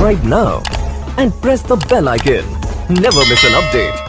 subscribe now and press the bell icon. Never miss an update.